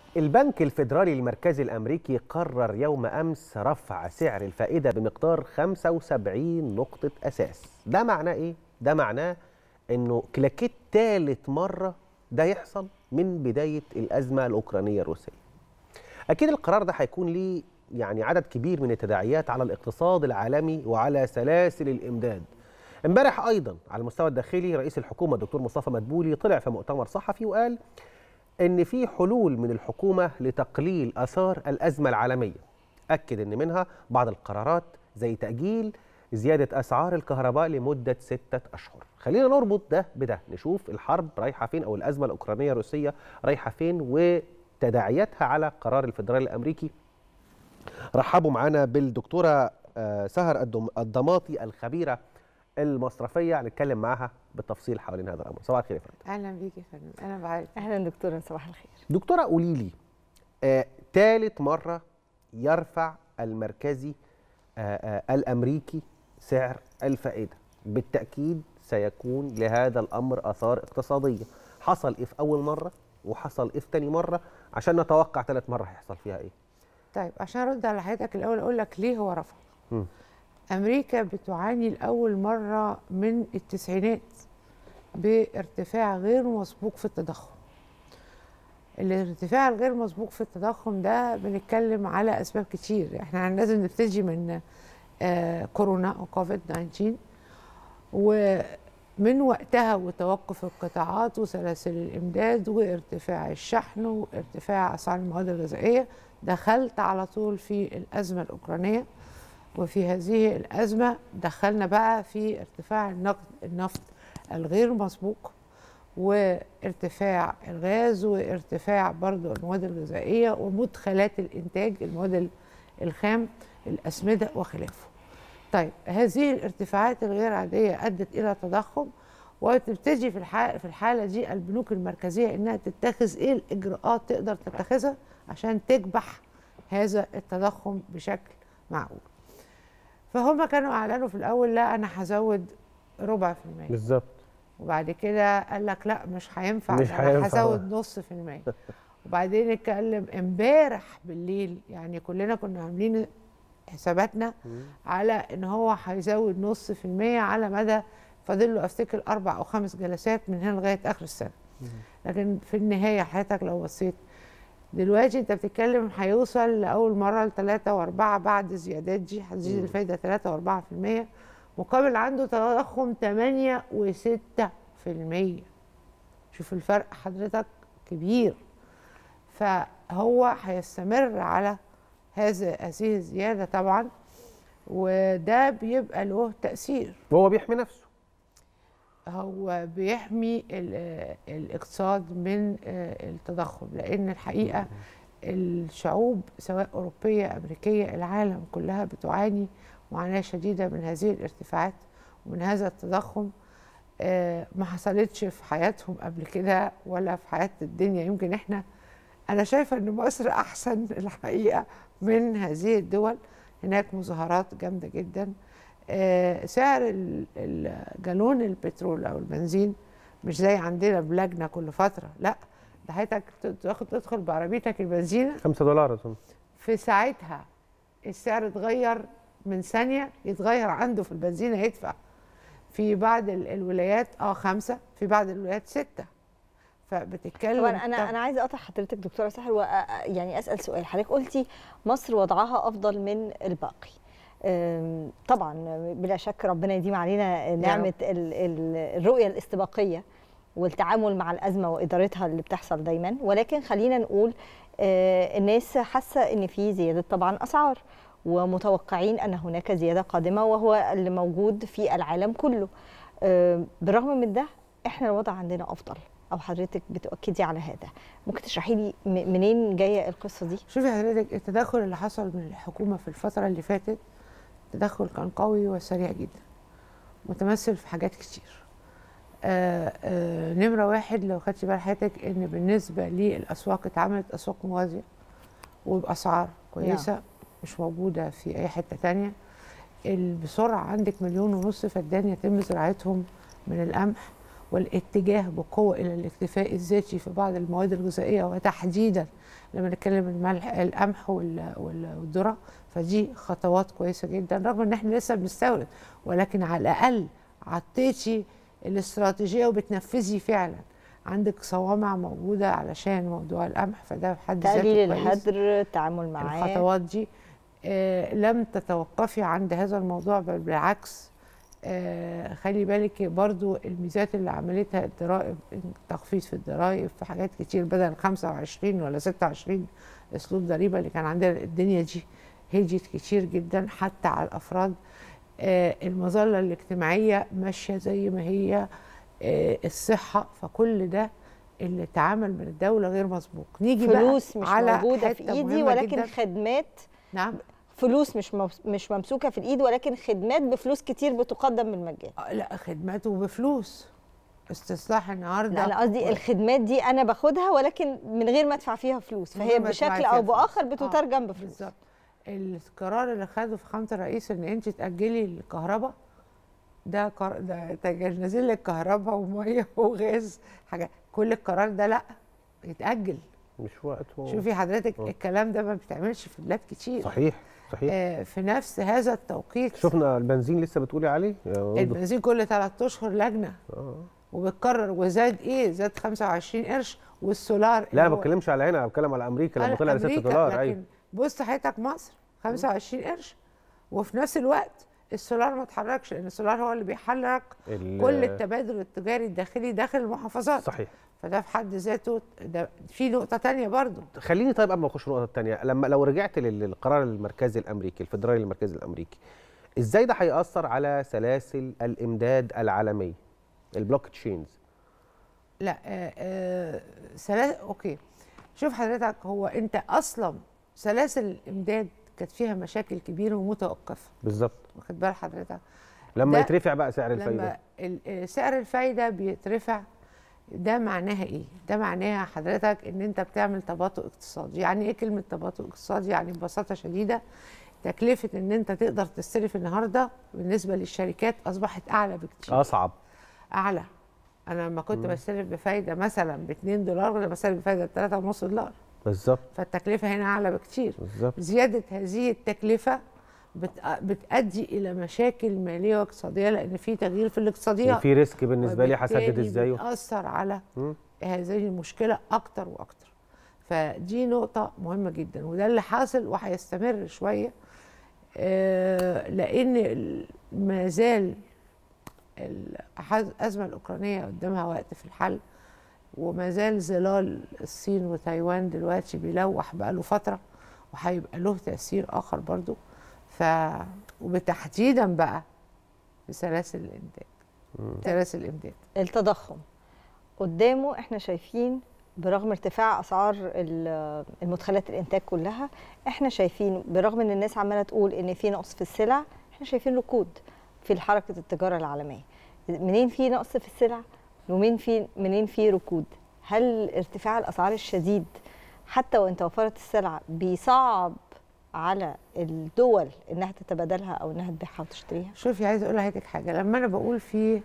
البنك الفيدرالي المركزي الأمريكي قرر يوم أمس رفع سعر الفائدة بمقدار 75 نقطة أساس. ده معناه إيه؟ ده معناه إنه كلاكيت ثالث مرة ده يحصل من بداية الأزمة الأوكرانية الروسية. أكيد القرار ده هيكون ليه عدد كبير من التداعيات على الاقتصاد العالمي وعلى سلاسل الإمداد. امبارح أيضا على المستوى الداخلي رئيس الحكومة الدكتور مصطفى مدبولي طلع في مؤتمر صحفي وقال إن في حلول من الحكومة لتقليل آثار الأزمة العالمية. أكد إن منها بعض القرارات زي تأجيل زيادة أسعار الكهرباء لمدة 6 أشهر. خلينا نربط ده بده، نشوف الحرب رايحة فين أو الأزمة الأوكرانية الروسية رايحة فين وتداعياتها على قرار الفيدرالي الأمريكي. رحبوا معنا بالدكتورة سهر الضماطي الخبيرة المصرفية، هنتكلم معاها بالتفصيل حوالين هذا الأمر. صباح الخير يا فندم. اهلا بيك يا فندم. انا بعرف. اهلا دكتوره، صباح الخير. دكتوره قولي لي، ثالث مره يرفع المركزي الامريكي سعر الفائده، بالتاكيد سيكون لهذا الامر اثار اقتصاديه. حصل ايه في اول مره وحصل ايه في ثاني مره عشان نتوقع ثالث مره هيحصل فيها ايه؟ طيب عشان ارد على حضرتك الاول اقول لك ليه هو رفع. امريكا بتعاني لاول مره من التسعينات بارتفاع غير مسبوق في التضخم. الارتفاع الغير مسبوق في التضخم ده بنتكلم على اسباب كتير. احنا لازم نبتدي من كورونا او كوفيد 19، ومن وقتها وتوقف القطاعات وسلاسل الامداد وارتفاع الشحن وارتفاع اسعار المواد الغذائيه، دخلت على طول في الازمه الاوكرانيه. وفي هذه الازمه دخلنا بقى في ارتفاع النفط الغير مسبوق وارتفاع الغاز وارتفاع برضو المواد الغذائية ومدخلات الإنتاج، المواد الخام، الأسمدة وخلافه. طيب هذه الارتفاعات الغير عادية أدت إلى تضخم، وتبتدي في الحالة دي البنوك المركزية إنها تتخذ إيه الإجراءات تقدر تتخذها عشان تكبح هذا التضخم بشكل معقول. فهم كانوا أعلنوا في الأول لا أنا هزود 4%. بالظبط. وبعد كده قال لك لا مش هينفع، انا هزود 0.5%. وبعدين اتكلم امبارح بالليل، يعني كلنا كنا عاملين حساباتنا على ان هو هيزود 0.5% على مدى فاضل له افتكر 4 أو 5 جلسات من هنا لغايه اخر السنه. لكن في النهايه حضرتك لو بصيت دلوقتي انت بتتكلم هيوصل لاول مره ل3 و4 بعد الزيادات دي، هتزيد الفايده 3 و4%، مقابل عنده تضخم 8 و6%. شوف الفرق حضرتك كبير. فهو هيستمر على هذه الزيادة طبعا، وده بيبقى له تأثير. وهو بيحمي نفسه، هو بيحمي الاقتصاد من التضخم، لأن الحقيقة الشعوب سواء أوروبية أمريكية العالم كلها بتعاني معاناة شديدة من هذه الارتفاعات ومن هذا التضخم. ما حصلتش في حياتهم قبل كده ولا في حياة الدنيا. يمكن أنا شايفة أن مصر أحسن الحقيقة من هذه الدول. هناك مظاهرات جامدة جدا. سعر الجالون البترول أو البنزين مش زي عندنا بلجنة كل فترة، لا ده حياتك تدخل بعربيتك البنزينة $5 أظن. في ساعتها السعر اتغير، من ثانية يتغير عنده في البنزينة يدفع. في بعض الولايات 5، في بعض الولايات 6. فبتتكلم. طبعا انا عايزه اقطع حضرتك دكتوره سحر يعني اسال سؤال. حضرتك قلتي مصر وضعها افضل من الباقي. طبعا بلا شك ربنا يديم علينا نعمه الرؤيه الاستباقيه والتعامل مع الازمه وادارتها اللي بتحصل دايما، ولكن خلينا نقول الناس حاسه ان في زياده طبعا اسعار، ومتوقعين أن هناك زيادة قادمة وهو اللي موجود في العالم كله. بالرغم من ده احنا الوضع عندنا أفضل، أو حضرتك بتؤكدي على هذا. ممكن تشرحي لي منين جاية القصة دي؟ شوفي حضرتك، التدخل اللي حصل من الحكومة في الفترة اللي فاتت تدخل كان قوي وسريع جدا، متمثل في حاجات كتير. نمرة 1 لو خدتي بال حضرتك ان بالنسبة للأسواق اتعملت أسواق موازية وبأسعار كويسة مش موجودة في أي حتة تانية. بسرعة عندك 1.5 مليون فدان يتم زراعتهم من القمح، والاتجاه بقوة إلى الاكتفاء الذاتي في بعض المواد الغذائية وتحديدا لما نتكلم الملح القمح والذره، فدي خطوات كويسه جدا رغم ان احنا لسه بنستورد، ولكن على الاقل عطيتي الاستراتيجيه وبتنفذي فعلا. عندك صوامع موجوده علشان موضوع القمح، فده بحد ذاته تقليل كويس. الهدر، التعامل معاه، الخطوات دي لم تتوقفي عند هذا الموضوع، بل بالعكس خلي بالك برضو الميزات اللي عملتها الضرائب، تخفيض في الضرائب في حاجات كتير، بدل 25 ولا 26 اسلوب ضريبه اللي كان عندنا، الدنيا دي هديت كتير جدا حتى على الافراد. المظله الاجتماعيه ماشيه زي ما هي، الصحه، فكل ده اللي اتعمل من الدوله غير مسبوق. نيجي فلوس بقى مش على موجوده في ايدي ولكن جداً. خدمات. نعم، فلوس مش ممسوكه في الايد ولكن خدمات بفلوس كتير بتقدم بالمجان. لا، خدماته بفلوس. استصلاح النهارده، لا انا قصدي الخدمات دي انا باخدها ولكن من غير ما ادفع فيها فلوس، فهي بشكل او باخر بتترجم بفلوس. بالظبط. القرار اللي خده فخامه الرئيس ان انت تاجلي الكهرباء، ده نازل لك كهرباء وميه وغاز، حاجه، كل القرار ده لا يتاجل، مش وقته. شوفي حضرتك الكلام ده ما بيتعملش في بلاد كتير. صحيح. في نفس هذا التوقيت شفنا البنزين لسه بتقولي عليه، البنزين كل 3 اشهر لجنه وبتكرر، وزاد زاد 25 قرش. والسولار، لا ما بتكلمش على هنا، بتكلم على امريكا لما طلع ل 6 دولار. ايوه، بص حضرتك مصر 25 قرش، وفي نفس الوقت السولار ما اتحركش، لان السولار هو اللي بيحرك كل التبادل التجاري الداخلي داخل المحافظات. صحيح. فده في حد ذاته ده. في نقطه ثانيه برضو، خليني طيب قبل ما اخش النقطه الثانيه، لو رجعت للقرار المركزي الامريكي الفدرالي المركزي الامريكي، ازاي ده هيأثر على سلاسل الامداد العالميه، البلوك تشينز؟ لا اوكي، شوف حضرتك، هو انت اصلا سلاسل الامداد كانت فيها مشاكل كبيره ومتوقفه. بالظبط. واخد بال حضرتك؟ لما يترفع بقى سعر الفايده، لما سعر الفايده بيترفع، ده معناها ايه؟ ده معناها حضرتك ان انت بتعمل تباطؤ اقتصادي. يعني ايه كلمه تباطؤ اقتصادي؟ يعني ببساطه شديده تكلفه ان انت تقدر تستلف النهارده بالنسبه للشركات اصبحت اعلى بكتير. اصعب. اعلى. انا لما كنت بستلف بفايده مثلا ب 2 دولار ولا بستلف بفايده ب 3.5 دولار. بالظبط. فالتكلفه هنا اعلى بكتير. بالظبط. زياده هذه التكلفه بتؤدي الى مشاكل ماليه واقتصاديه، لان في تغيير في الاقتصاديات وفي ريسك بالنسبه لي، هسدد ازاي؟ بتاثر على هذه المشكله اكتر واكتر. فدي نقطه مهمه جدا، وده اللي حاصل وهيستمر شويه، لان ما زال الازمه الاوكرانيه قدامها وقت في الحل، وما زال ظلال الصين وتايوان دلوقتي بيلوح بقاله فتره، وهيبقى له تاثير اخر برضو. وبتحديدا بقى في سلاسل الامداد. سلاسل الامداد، التضخم قدامه احنا شايفين برغم ارتفاع اسعار المدخلات الانتاج كلها، احنا شايفين برغم ان الناس عماله تقول ان في نقص في السلع، احنا شايفين ركود في حركه التجاره العالميه. منين في نقص في السلع منين في ركود؟ هل ارتفاع الاسعار الشديد حتى وان توفرت السلع بيصعب على الدول انها تتبادلها او انها تبيعها وتشتريها؟ شوفي، عايزه اقول لحضرتك حاجه. لما انا بقول في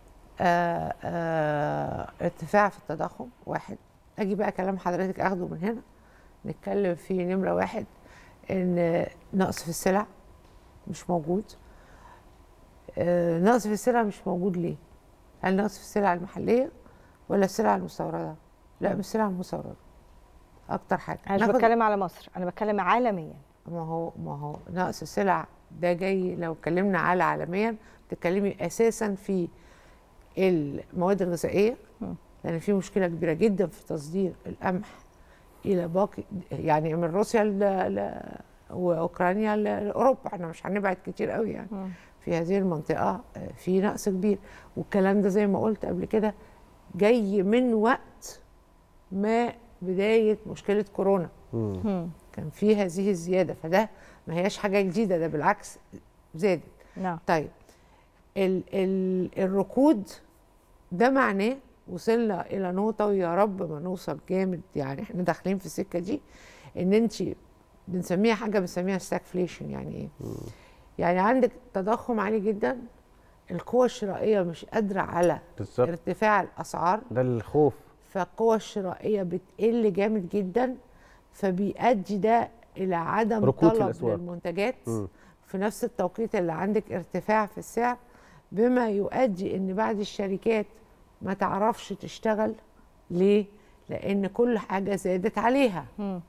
ارتفاع في التضخم، واحد، اجي بقى كلام حضرتك اخده من هنا نتكلم في نمره واحد، ان نقص في السلع مش موجود. نقص في السلع مش موجود ليه؟ هل نقص في السلع المحليه ولا السلع المستورده؟ لا، مش السلع المستورده اكتر حاجه. انا مش بتكلم على مصر، انا بتكلم عالميا. ما هو نقص السلع ده جاي، لو اتكلمنا على عالميا بتتكلمي اساسا في المواد الغذائيه، لان في مشكله كبيره جدا في تصدير القمح الى باقي، يعني من روسيا واوكرانيا لاوروبا. احنا مش هنبعد كتير قوي يعني. في هذه المنطقه في نقص كبير، والكلام ده زي ما قلت قبل كده جاي من وقت ما بدايه مشكله كورونا. كان في هذه الزياده، فده ما هياش حاجه جديده، ده بالعكس زادت. نعم. طيب الركود ده معناه وصلنا الى نقطه، ويا رب ما نوصل جامد، يعني احنا داخلين في السكه دي، ان انت بنسميها حاجه بنسميها ستاكفليشن. يعني ايه؟ يعني عندك تضخم عالي جدا، القوى الشرائيه مش قادره على بالظبط ارتفاع الاسعار، ده الخوف، فالقوى الشرائيه بتقل جامد جدا، فبيؤدي ده الى عدم ركود في طلب الأسواق. للمنتجات في نفس التوقيت اللي عندك ارتفاع في السعر، بما يؤدي ان بعض الشركات ما تعرفش تشتغل. ليه؟ لان كل حاجه زادت عليها.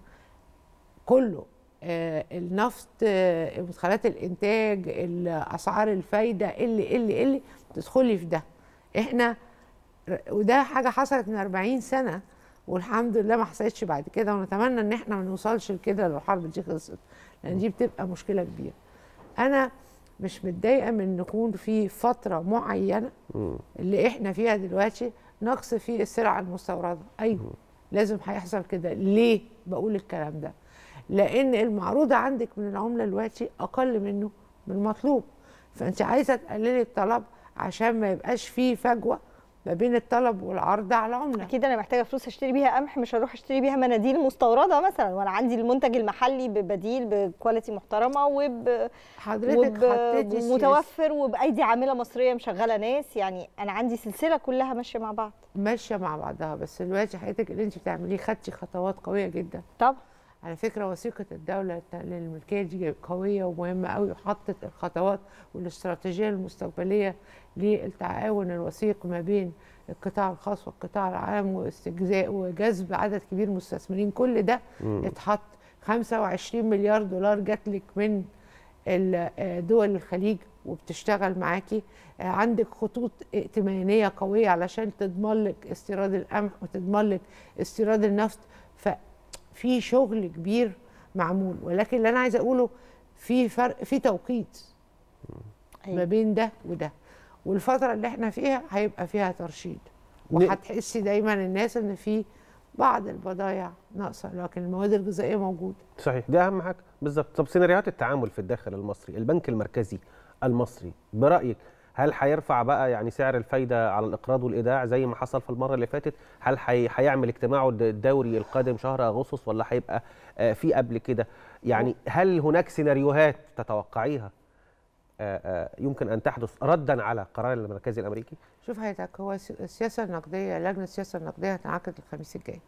كله النفط، مدخلات الانتاج، اسعار الفايده اللي تدخلي في ده. احنا وده حاجه حصلت من 40 سنه والحمد لله ما حصلتش بعد كده، ونتمنى ان احنا ما نوصلش لكده لو الحرب دي خلصت، لان دي بتبقى مشكله كبيره. انا مش متضايقه من ان يكون في فتره معينه اللي احنا فيها دلوقتي نقص في السلع المستورده. ايوه لازم هيحصل كده. ليه بقول الكلام ده؟ لان المعروضه عندك من العمله دلوقتي اقل منه من المطلوب، فانت عايزه تقللي الطلب عشان ما يبقاش فيه فجوه ما بين الطلب والعرض على العمله. اكيد انا محتاجه فلوس اشتري بيها قمح، مش هروح اشتري بيها مناديل مستورده مثلا، وانا عندي المنتج المحلي ببديل بكواليتي محترمه حضرتك ومتوفر وبايدي عامله مصريه مشغله ناس. يعني انا عندي سلسله كلها ماشيه مع بعض، ماشيه مع بعضها. بس دلوقتي حضرتك اللي انت بتعمليه خدتي خطوات قويه جدا. طبعا على فكره وثيقه الدوله للملكيه دي قويه ومهمه قوي، وحطت الخطوات والاستراتيجيه المستقبليه للتعاون الوثيق ما بين القطاع الخاص والقطاع العام واستجزاء وجذب عدد كبير من المستثمرين. كل ده اتحط. 25 مليار دولار جات لك من دول الخليج وبتشتغل معاكي. عندك خطوط ائتمانيه قويه علشان تضمن لك استيراد القمح وتضمن لك استيراد النفط. في شغل كبير معمول، ولكن اللي انا عايزه اقوله في فرق في توقيت ما بين ده وده، والفتره اللي احنا فيها هيبقى فيها ترشيد، وهتحسي دايما الناس ان في بعض البضائع ناقصه، لكن المواد الغذائيه موجوده. صحيح، دي اهم حاجه بالظبط. طب سيناريوهات التعامل في الداخل المصري، البنك المركزي المصري برايك هل هيرفع بقى يعني سعر الفايده على الاقراض والايداع زي ما حصل في المره اللي فاتت؟ هل هيعمل اجتماعه الدوري القادم شهر اغسطس ولا هيبقى في قبل كده؟ يعني هل هناك سيناريوهات تتوقعيها يمكن ان تحدث ردا على قرار المركزي الامريكي؟ شوف حضرتك، هو السياسه النقديه، لجنه السياسه النقديه هتنعقد الخميس الجاي.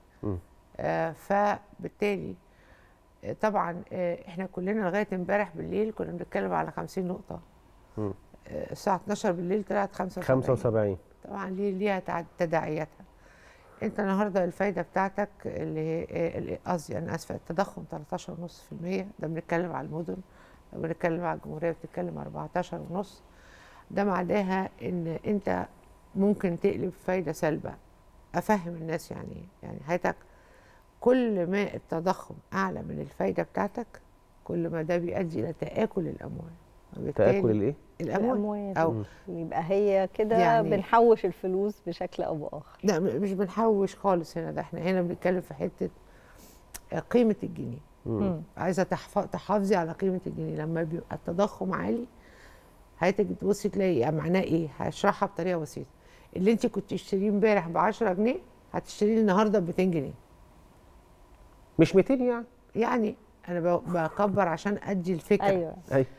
فبالتالي طبعا احنا كلنا لغايه امبارح بالليل كنا بنتكلم على 50 نقطه. الساعه 12 بالليل طلعت 75. طبعا ليها تداعياتها. انت النهارده الفايده بتاعتك اللي قصدي انا اسفه التضخم 13.5%، ده بنتكلم على المدن. لو بنتكلم على الجمهوريه بتتكلم 14.5. ده معناها ان انت ممكن تقلب فايده سلبه. افهم الناس يعني حضرتك كل ما التضخم اعلى من الفايده بتاعتك كل ما ده بيؤدي الى تآكل الاموال. تآكل الايه؟ الاموال. او يبقى هي كده يعني بنحوش الفلوس بشكل او باخر. لا مش بنحوش خالص هنا، ده احنا هنا بنتكلم في حته قيمه الجنيه. عايزه تحافظي على قيمه الجنيه. لما بيبقى التضخم عالي هتيجي تبصي تلاقي معناه ايه؟ هشرحها بطريقه بسيطه. اللي انت كنت تشتريه امبارح ب 10 جنيه هتشتريه النهارده ب 200 جنيه. مش 200 يعني؟ يعني انا بكبر عشان ادي الفكره. ايوه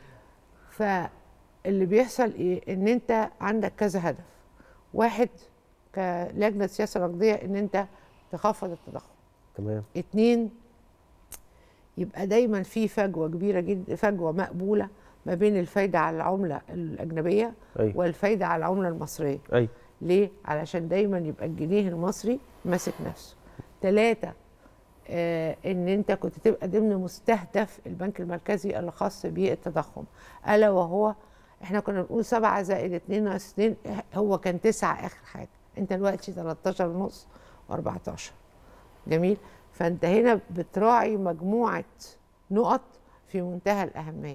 فاللي بيحصل ايه؟ ان انت عندك كذا هدف. واحد كلجنه سياسه نقديه ان انت تخفض التضخم. تمام. 2 يبقى دايما في فجوه كبيره جدا، فجوه مقبوله ما بين الفايده على العمله الاجنبيه والفايده على العمله المصريه. ليه؟ علشان دايما يبقى الجنيه المصري ماسك نفسه. 3 ان انت كنت تبقى ضمن مستهدف البنك المركزي الخاص بالتضخم، الا وهو احنا كنا بنقول 7 زائد 2 ناقص 2، هو كان 9 اخر حاجه. انت دلوقتي 13.5 و14. جميل. فانت هنا بتراعي مجموعه نقط في منتهى الاهميه.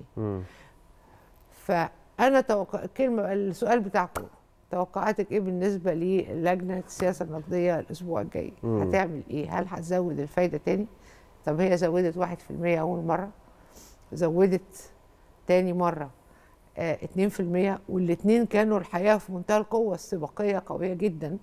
فانا السؤال بتاعكم توقعاتك ايه بالنسبه للجنه السياسه النقديه الاسبوع الجاي؟ هتعمل ايه؟ هل هتزود الفايده تاني؟ طب هي زودت 1% اول مره، زودت تاني مره 2%، والاثنين كانوا الحقيقه في منتهى القوه، السباقيه قويه جدا.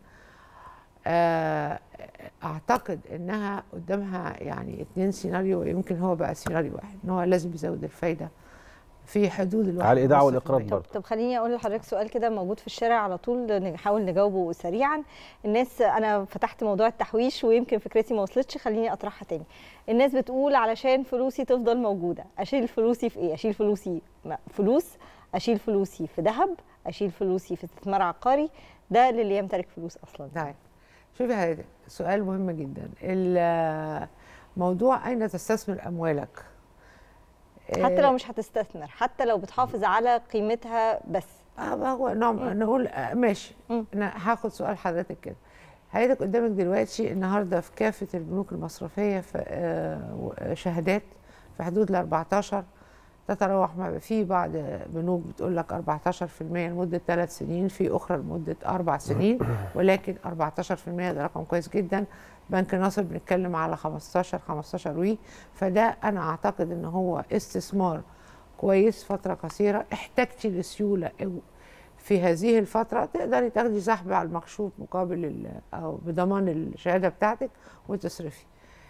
اعتقد انها قدامها يعني 2 سيناريو، ويمكن هو بقى سيناريو واحد، ان هو لازم يزود الفايده في حدود الواحد. على الايداع والاقراض برضه. طب خليني اقول لحضرتك سؤال كده موجود في الشارع على طول، نحاول نجاوبه سريعا. الناس، انا فتحت موضوع التحويش ويمكن فكرتي ما وصلتش، خليني اطرحها تاني. الناس بتقول علشان فلوسي تفضل موجوده، اشيل فلوسي في ايه؟ اشيل فلوسي فلوس، اشيل فلوسي في ذهب، اشيل فلوسي في استثمار عقاري؟ ده للي يمتلك فلوس اصلا. طيب شوفي حضرتك، سؤال مهم جدا. الموضوع اين تستثمر اموالك؟ حتى لو مش هتستثمر، حتى لو بتحافظ على قيمتها بس. هو نقول ماشي. انا هاخد سؤال حضرتك كده. حضرتك قدامك دلوقتي النهارده في كافه البنوك المصرفيه في شهادات في حدود ال 14، تتراوح في بعض بنوك بتقول لك 14% لمده 3 سنين، في اخرى لمده 4 سنين، ولكن 14% ده رقم كويس جدا. بنك الناصر بنتكلم على 15 وي، فده انا اعتقد ان هو استثمار كويس فتره قصيره. احتجتي لسيوله في هذه الفتره تقدري تاخدي سحب على المكشوف مقابل او بضمان الشهاده بتاعتك وتصرفي.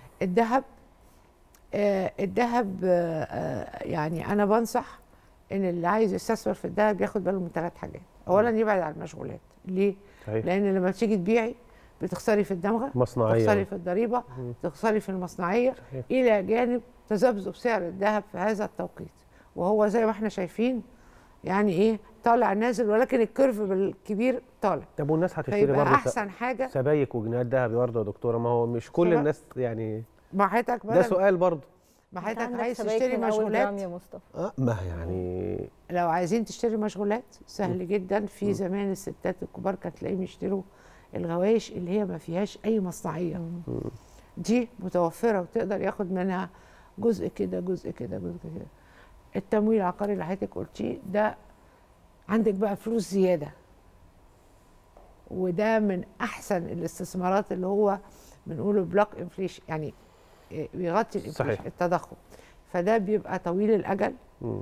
الذهب يعني انا بنصح ان اللي عايز يستثمر في الذهب ياخد باله من 3 حاجات. اولا يبعد عن المشغولات. ليه؟ لان لما تيجي تبيعي بتخسري في الدمغه، تخسري في الضريبه، تخسري في المصنعيه، الى جانب تذبذب سعر الذهب في هذا التوقيت، وهو زي ما احنا شايفين يعني ايه، طالع نازل، ولكن الكيرف بالكبير طالع. طب والناس هتشتري برضه احسن حاجه سبايك وجنيهات ذهب برضه يا دكتوره؟ ما هو مش كل الناس يعني. ما حضرتك ده سؤال برضه. ما حضرتك عايز تشتري مشغولات يا مصطفى؟ ما يعني لو عايزين تشتري مشغولات سهل جدا. في زمان الستات الكبار كانت تلاقيهم يشتروا الغوايش اللي هي ما فيهاش اي مصنعيه. دي متوفره وتقدر ياخد منها جزء كده جزء كده جزء كده. التمويل العقاري اللي حضرتك قلتيه ده، عندك بقى فلوس زياده، وده من احسن الاستثمارات اللي هو بنقوله بلوك انفليشن، يعني بيغطي الانفليشن، التضخم. فده بيبقى طويل الاجل،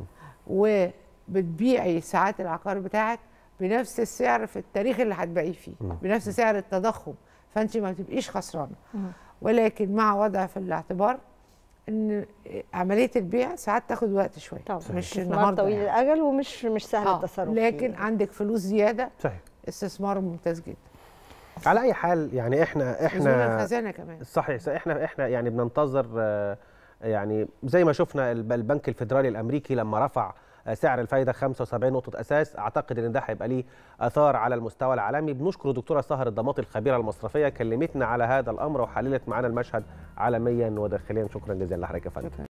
وبتبيعي ساعات العقار بتاعك بنفس السعر في التاريخ اللي هتبيعيه فيه، بنفس سعر التضخم، فانت ما بتبقيش خسرانه. ولكن مع وضع في الاعتبار ان عمليه البيع ساعات تاخد وقت شويه، مش النهارده طويل الاجل ومش سهل التصرف لكن فيه. عندك فلوس زياده. صحيح. استثمار ممتاز جدا. على اي حال يعني احنا الخزانه كمان صحيح. احنا يعني بننتظر، يعني زي ما شفنا البنك الفيدرالي الامريكي لما رفع سعر الفايده 75 نقطه اساس، اعتقد ان ده هيبقى ليه اثار على المستوى العالمي. بنشكر دكتوره سهر الضماطي الخبيره المصرفيه، كلمتنا على هذا الامر وحللت معنا المشهد عالميا وداخليا. شكرا جزيلا لحضرتك يا فندم.